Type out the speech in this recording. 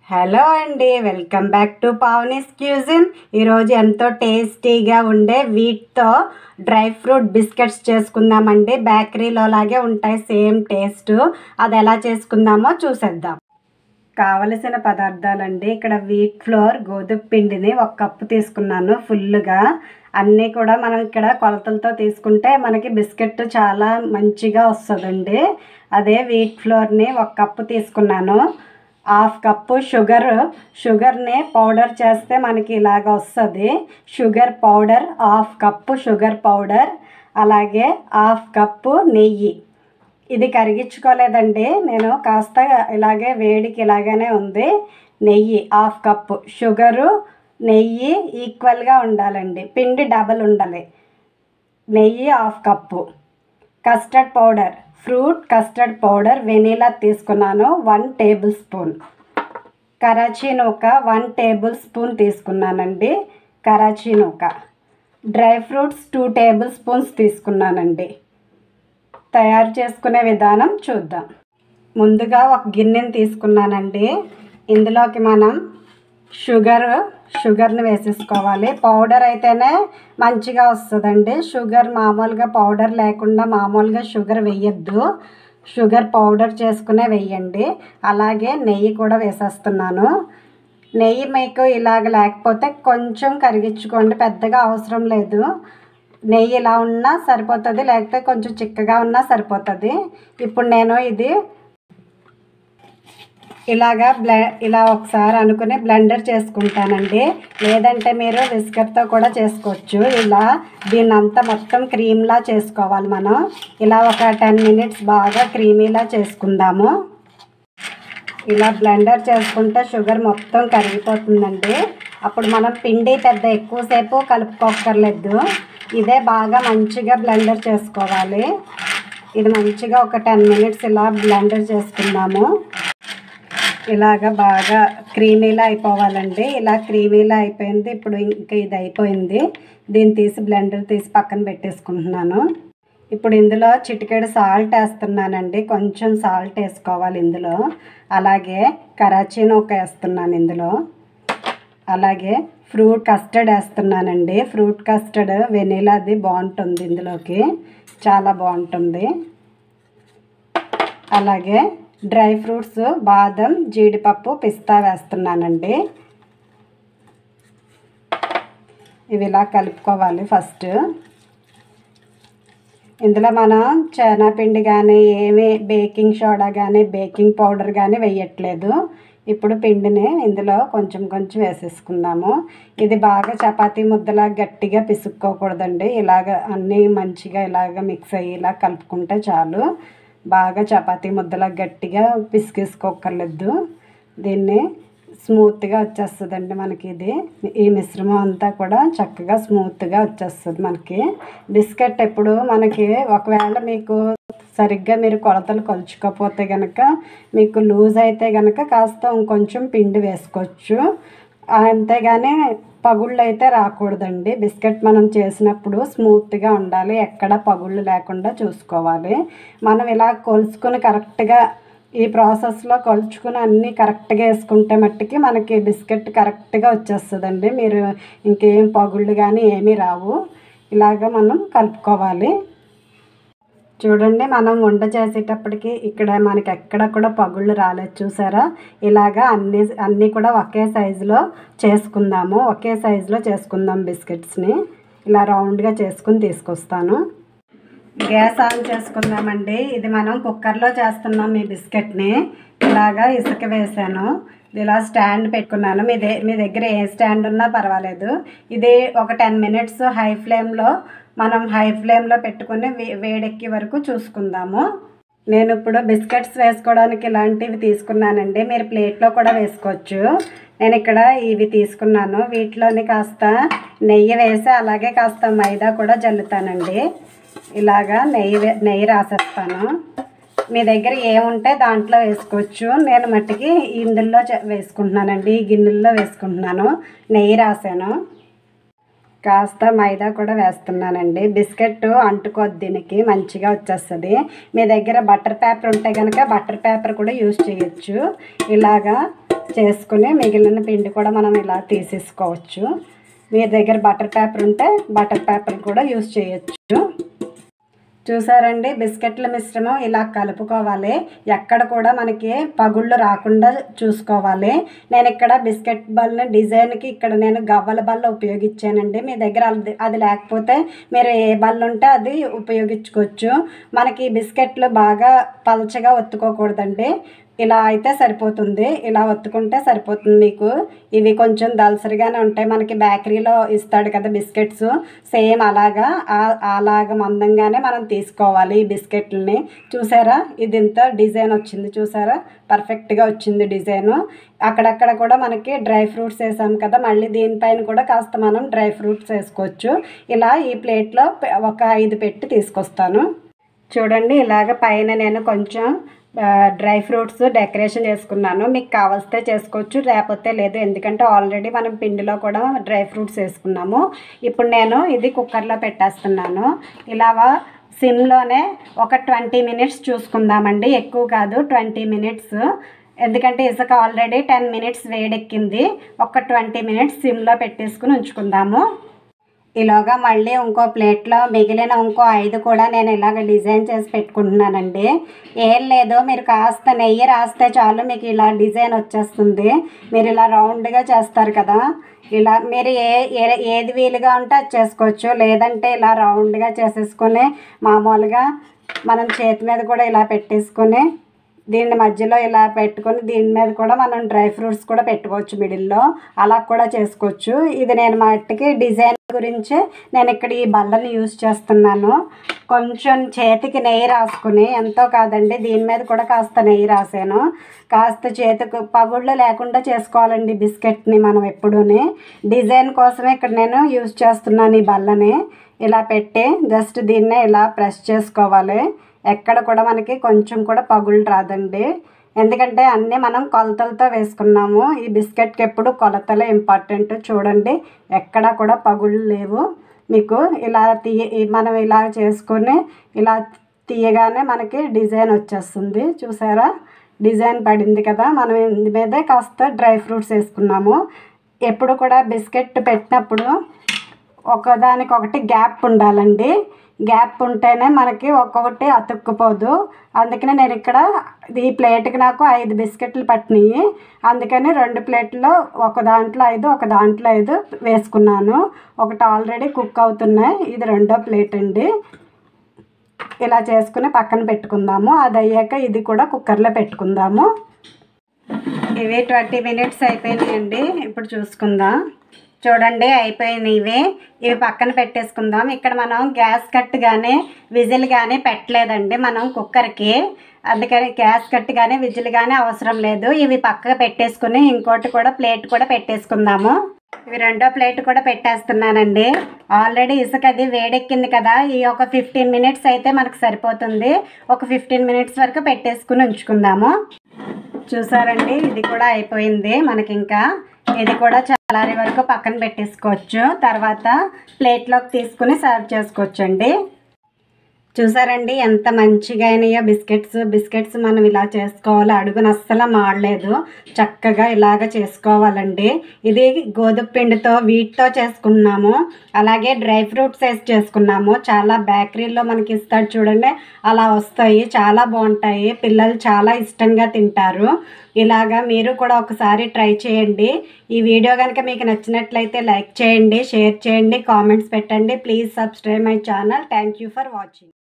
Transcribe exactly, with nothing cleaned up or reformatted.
Hello అండి, welcome back to Pavani's cuisine. ఈరోజు ఎంతో టేస్టీగా ఉండే వీట్తో డ్రై ఫ్రూట్ బిస్కెట్స్ చేసుకుందామండి. బేకరీలో లాగే ఉంటాయి, సేమ్ టేస్ట్. అది ఎలా చేసుకుందామో చూసేద్దాం. కావలసిన పదార్థాలండి, ఇక్కడ వీట్ ఫ్లోర్ గోధుమ పిండిని ఒక కప్పు తీసుకున్నాను ఫుల్గా. అన్నీ కూడా మనం ఇక్కడ కొలతలతో తీసుకుంటే మనకి బిస్కెట్ చాలా మంచిగా వస్తుందండి. అదే వీట్ ఫ్లోర్ని ఒక కప్పు తీసుకున్నాను. హాఫ్ కప్పు షుగర్ షుగర్ని పౌడర్ చేస్తే మనకి ఇలాగ వస్తుంది. Sugar powder half cup sugar powder, అలాగే హాఫ్ కప్పు నెయ్యి. ఇది కరిగించుకోలేదండి నేను, కాస్త ఇలాగే వేడికి ఇలాగనే ఉంది. నెయ్యి హాఫ్ కప్పు, షుగరు నెయ్యి ఈక్వల్గా ఉండాలండి, పిండి డబల్ ఉండాలి. నెయ్యి half cup. Custard powder, fruit custard powder vanilla తీసుకున్నాను వన్ టేబుల్ స్పూన్. కరాచీ నూక వన్ టేబుల్ స్పూన్ తీసుకున్నానండి. కరాచీ నూక. Dry fruits two table spoons తీసుకున్నానండి. తయారు చేసుకునే విధానం చూద్దాం. ముందుగా ఒక గిన్నెని తీసుకున్నానండి. ఇందులోకి మనం షుగర్ షుగర్ని వేసేసుకోవాలి. పౌడర్ అయితేనే మంచిగా వస్తుందండి. షుగర్ మామూలుగా పౌడర్ లేకుండా మామూలుగా షుగర్ వేయద్దు, షుగర్ పౌడర్ చేసుకునే వేయండి. అలాగే నెయ్యి కూడా వేసేస్తున్నాను. నెయ్యి మీకు ఇలాగ లేకపోతే కొంచెం కరిగించుకోండి, పెద్దగా అవసరం లేదు. నెయ్యి ఇలా ఉన్నా సరిపోతుంది, లేకపోతే కొంచెం చిక్కగా ఉన్నా సరిపోతుంది. ఇప్పుడు నేను ఇది ఇలాగా బ్లె ఇలా ఒకసారి అనుకుని బ్లెండర్ చేసుకుంటానండి. లేదంటే మీరు విస్కర్తో కూడా చేసుకోవచ్చు. ఇలా దీన్ని అంతా మొత్తం క్రీమ్లా చేసుకోవాలి మనం. ఇలా ఒక టెన్ మినిట్స్ బాగా క్రీమీలా చేసుకుందాము. ఇలా బ్లెండర్ చేసుకుంటే షుగర్ మొత్తం కరిగిపోతుందండి. అప్పుడు మనం పిండి పెద్ద ఎక్కువసేపు కలుపుకోక్కర్లేదు. ఇదే బాగా మంచిగా బ్లెండర్ చేసుకోవాలి. ఇది మంచిగా ఒక టెన్ మినిట్స్ ఇలా బ్లెండర్ చేసుకుందాము. ఇలాగ బాగా క్రీమీలా అయిపోవాలండి. ఇలా క్రీమీలా అయిపోయింది. ఇప్పుడు ఇంకా ఇది అయిపోయింది. దీన్ని తీసి బ్లెండర్ తీసి పక్కన పెట్టేసుకుంటున్నాను. ఇప్పుడు ఇందులో చిటికెడు సాల్ట్ వేస్తున్నానండి. కొంచెం సాల్ట్ వేసుకోవాలి ఇందులో. అలాగే కరాచీ నూక వేస్తున్నాను ఇందులో. అలాగే ఫ్రూట్ కస్టర్డ్ వేస్తున్నానండి. ఫ్రూట్ కస్టర్డ్ వెనీలాది బాగుంటుంది, ఇందులోకి చాలా బాగుంటుంది. అలాగే డ్రై ఫ్రూట్స్ బాదం, జీడిపప్పు, పిస్తా వేస్తున్నానండి. ఇవి ఇలా కలుపుకోవాలి ఫస్ట్. ఇందులో మనం శనగపిండి కానీ ఏమి బేకింగ్ సోడా కానీ బేకింగ్ పౌడర్ కానీ వేయట్లేదు. ఇప్పుడు పిండిని ఇందులో కొంచెం కొంచెం వేసేసుకుందాము. ఇది బాగా చపాతీ ముద్దలా గట్టిగా పిసుక్కోకూడదండి. ఇలాగ అన్నీ మంచిగా ఇలాగ మిక్స్ అయ్యి ఇలా కలుపుకుంటే చాలు. బాగా చపాతీ ముద్దలా గట్టిగా పిసికేసుకోకర్లేదు. దీన్ని స్మూత్గా వచ్చేస్తుందండి మనకి. ఇది ఈ మిశ్రమం అంతా కూడా చక్కగా స్మూత్గా వచ్చేస్తుంది మనకి. బిస్కెట్ ఎప్పుడు మనకి ఒకవేళ మీకు సరిగ్గా మీరు కొలతలు కొలుచుకోకపోతే కనుక, మీకు లూజ్ అయితే కనుక కాస్త ఇంకొంచెం పిండి వేసుకోవచ్చు. అంతేగాని పగుళ్ళు అయితే రాకూడదండి. బిస్కెట్ మనం చేసినప్పుడు స్మూత్గా ఉండాలి, ఎక్కడ పగుళ్ళు లేకుండా చూసుకోవాలి. మనం ఇలా కొలుచుకుని కరెక్ట్గా ఈ ప్రాసెస్లో కొలుచుకుని అన్నీ కరెక్ట్గా వేసుకుంటే మట్టుకి మనకి బిస్కెట్ కరెక్ట్గా వచ్చేస్తుందండి. మీరు ఇంకేం పగుళ్ళు కానీ ఏమీ రావు. ఇలాగ మనం కలుపుకోవాలి. చూడండి, మనం వంట చేసేటప్పటికి ఇక్కడ మనకి ఎక్కడ కూడా పగుళ్ళు రాలేదు, చూసారా? ఇలాగా అన్ని అన్నీ కూడా ఒకే సైజులో చేసుకుందాము. ఒకే సైజులో చేసుకుందాం బిస్కెట్స్ని. ఇలా రౌండ్గా చేసుకుని తీసుకొస్తాను. గ్యాస్ ఆన్ చేసుకుందామండి. ఇది మనం కుక్కర్లో చేస్తున్నాం ఈ బిస్కెట్ని. ఇలాగా ఇసుక వేసాను, ఇలా స్టాండ్ పెట్టుకున్నాను. మీ దే మీ దగ్గర ఏ స్టాండ్ ఉన్నా పర్వాలేదు. ఇది ఒక టెన్ మినిట్స్ హై ఫ్లేమ్లో మనం హై ఫ్లేమ్లో పెట్టుకుని వే వేడెక్కే వరకు చూసుకుందాము. నేను ఇప్పుడు బిస్కెట్స్ వేసుకోవడానికి ఇలాంటివి తీసుకున్నానండి. మీరు ప్లేట్లో కూడా వేసుకోవచ్చు. నేను ఇక్కడ ఇవి తీసుకున్నాను. వీటిలోని కాస్త నెయ్యి వేసి అలాగే కాస్త మైదా కూడా జల్లుతానండి. ఇలాగా నెయ్యి నెయ్యి రాసేస్తాను. మీ దగ్గర ఏముంటే దాంట్లో వేసుకోవచ్చు. నేను మట్టికి ఇందులో వేసుకుంటున్నానండి, ఈ గిన్నెల్లో వేసుకుంటున్నాను. నెయ్యి రాసాను, కాస్త మైదా కూడా వేస్తున్నానండి. బిస్కెట్ అంటుకోద్ది, దీనికి మంచిగా వచ్చేస్తుంది. మీ దగ్గర బటర్ పేపర్ ఉంటే కనుక బటర్ పేపర్ కూడా యూజ్ చేయొచ్చు. ఇలాగా చేసుకుని మిగిలిన పిండి కూడా మనం ఇలా తీసేసుకోవచ్చు. మీ దగ్గర బటర్ పేపర్ ఉంటే బటర్ పేపర్ కూడా యూజ్ చేయొచ్చు. చూసారండి, బిస్కెట్ల మిశ్రమం ఇలా కలుపుకోవాలి. ఎక్కడ కూడా మనకి పగుళ్ళు రాకుండా చూసుకోవాలి. నేను ఇక్కడ బిస్కెట్ బల్ల డిజైన్కి ఇక్కడ నేను గవ్వల బల్ల ఉపయోగించానండి. మీ దగ్గర అది అది లేకపోతే మీరు ఏ బల్ల ఉంటే అది ఉపయోగించుకోవచ్చు. మనకి బిస్కెట్లు బాగా పలచగా ఒత్తుకోకూడదండి, ఇలా అయితే సరిపోతుంది. ఇలా ఒత్తుకుంటే సరిపోతుంది మీకు. ఇవి కొంచెం దలసరిగానే ఉంటాయి, మనకి బేకరీలో ఇస్తాడు కదా బిస్కెట్స్, సేమ్ అలాగా అలాగ మందంగానే మనం తీసుకోవాలి ఈ బిస్కెట్లని. చూసారా, ఇది ఇంత డిజైన్ వచ్చింది, చూసారా పర్ఫెక్ట్గా వచ్చింది డిజైను. అక్కడక్కడ కూడా మనకి డ్రై ఫ్రూట్స్ వేసాం కదా, మళ్ళీ దీనిపైన కూడా కాస్త మనం డ్రై ఫ్రూట్స్ వేసుకోవచ్చు. ఇలా ఈ ప్లేట్లో ఒక ఐదు పెట్టి తీసుకొస్తాను. చూడండి, ఇలాగ పైన నేను కొంచెం డ్రై ఫ్రూట్స్ డెకరేషన్ చేసుకున్నాను. మీకు కావలిస్తే చేసుకోవచ్చు, లేకపోతే లేదు, ఎందుకంటే ఆల్రెడీ మనం పిండిలో కూడా డ్రై ఫ్రూట్స్ వేసుకున్నాము. ఇప్పుడు నేను ఇది కుక్కర్లో పెట్టేస్తున్నాను. ఇలాగా సిమ్లోనే ఒక ట్వంటీ మినిట్స్ చూసుకుందామండి, ఎక్కువ కాదు, ట్వంటీ మినిట్స్. ఎందుకంటే ఇసుక ఆల్రెడీ టెన్ మినిట్స్ వేడెక్కింది. ఒక ట్వంటీ మినిట్స్ సిమ్లో పెట్టేసుకుని ఉంచుకుందాము. ఇలాగా మళ్ళీ ఇంకో ప్లేట్లో మిగిలిన ఇంకో ఐదు కూడా నేను ఇలాగ డిజైన్ చేసి పెట్టుకుంటున్నానండి. ఏం లేదు, మీరు కాస్త నెయ్యి రాస్తే చాలు మీకు ఇలా డిజైన్ వచ్చేస్తుంది. మీరు ఇలా రౌండ్గా చేస్తారు కదా, ఇలా మీరు ఏ ఏది వీలుగా ఉంటే అది చేసుకోవచ్చు. లేదంటే ఇలా రౌండ్గా చేసేసుకొని మామూలుగా మనం చేతి మీద కూడా ఇలా పెట్టేసుకొని దీన్ని మధ్యలో ఇలా పెట్టుకొని దీని మీద కూడా మనం డ్రై ఫ్రూట్స్ కూడా పెట్టుకోవచ్చు మిడిల్లో, అలా కూడా చేసుకోవచ్చు. ఇది నేను మట్టికి డిజైన్ గురించి నేను ఇక్కడ ఈ బల్లని యూజ్ చేస్తున్నాను. కొంచెం చేతికి నెయ్యి రాసుకుని, ఎంతో కాదండి, దీని మీద కూడా కాస్త నెయ్యి రాసాను. కాస్త చేతికి పగుళ్ళు లేకుండా చేసుకోవాలండి బిస్కెట్ని మనం ఎప్పుడూని. డిజైన్ కోసమే ఇక్కడ నేను యూజ్ చేస్తున్నాను ఈ బల్లని. ఇలా పెట్టి జస్ట్ దీన్నే ఇలా ప్రెస్ చేసుకోవాలి. ఎక్కడ కూడా మనకి కొంచెం కూడా పగుళ్ళు రాదండి, ఎందుకంటే అన్నీ మనం కొలతలతో వేసుకున్నాము. ఈ బిస్కెట్కి ఎప్పుడు కొలతలే ఇంపార్టెంట్. చూడండి, ఎక్కడా కూడా పగుళ్ళు లేవు మీకు. ఇలా తీయ మనం ఇలా చేసుకొని ఇలా తీయగానే మనకి డిజైన్ వచ్చేస్తుంది. చూసారా, డిజైన్ పడింది కదా. మనం ఇంది మీదే కాస్త డ్రై ఫ్రూట్స్ వేసుకున్నాము. ఎప్పుడు కూడా బిస్కెట్ పెట్టినప్పుడు ఒకదానికొకటి గ్యాప్ ఉండాలండి. గ్యాప్ ఉంటేనే మనకి ఒక్కొక్కటి అతుక్కుపోదు. అందుకనే నేను ఇక్కడ ఈ ప్లేట్కి నాకు ఐదు బిస్కెట్లు పట్టినాయి, అందుకని రెండు ప్లేట్లో ఒక దాంట్లో ఐదు ఒక దాంట్లో ఐదు వేసుకున్నాను. ఒకటి ఆల్రెడీ కుక్ అవుతున్నాయి, ఇది రెండో ప్లేట్ అండి. ఇలా చేసుకుని పక్కన పెట్టుకుందాము. అది అయ్యాక ఇది కూడా కుక్కర్లో పెట్టుకుందాము. ఇవి ట్వంటీ మినిట్స్ అయిపోయినాయండి. ఇప్పుడు చూసుకుందాం. చూడండి, అయిపోయినాయి ఇవి. ఇవి పక్కన పెట్టేసుకుందాం. ఇక్కడ మనం గ్యాస్ కట్ కానీ విజిల్ కానీ పెట్టలేదండి మనం కుక్కర్కి, అందుకని గ్యాస్ కట్ కానీ విజిల్ కానీ అవసరం లేదు. ఇవి పక్కగా పెట్టేసుకుని ఇంకోటి కూడా ప్లేట్ కూడా పెట్టేసుకుందాము. ఇవి రెండో ప్లేట్ కూడా పెట్టేస్తున్నానండి. ఆల్రెడీ ఇసుక అది వేడెక్కింది కదా, ఈ ఒక ఫిఫ్టీన్ మినిట్స్ అయితే మనకు సరిపోతుంది. ఒక ఫిఫ్టీన్ మినిట్స్ వరకు పెట్టేసుకుని ఉంచుకుందాము. చూసారండి, ఇది కూడా అయిపోయింది మనకి. ఇంకా ఇది కూడా చల్లారే వరకు పక్కన పెట్టేసుకోవచ్చు. తర్వాత ప్లేట్లోకి తీసుకుని సర్వ్ చేసుకోవచ్చు అండి. చూసారండి ఎంత మంచిగా అయినాయో బిస్కెట్స్. బిస్కెట్స్ మనం ఇలా చేసుకోవాలి, అడుగున అస్సలు మాడలేదు. చక్కగా ఇలాగ చేసుకోవాలండి. ఇది గోధుమ పిండితో వీటితో చేసుకున్నాము, అలాగే డ్రై ఫ్రూట్స్ వేసి చేసుకున్నాము. చాలా బేకరీలో మనకి ఇస్తాడు చూడండి, అలా వస్తాయి, చాలా బాగుంటాయి. పిల్లలు చాలా ఇష్టంగా తింటారు. ఇలాగా మీరు కూడా ఒకసారి ట్రై చేయండి. ఈ వీడియో కనుక మీకు నచ్చినట్లయితే లైక్ చేయండి, షేర్ చేయండి, కామెంట్స్ పెట్టండి. Please subscribe my channel. Thank you for watching.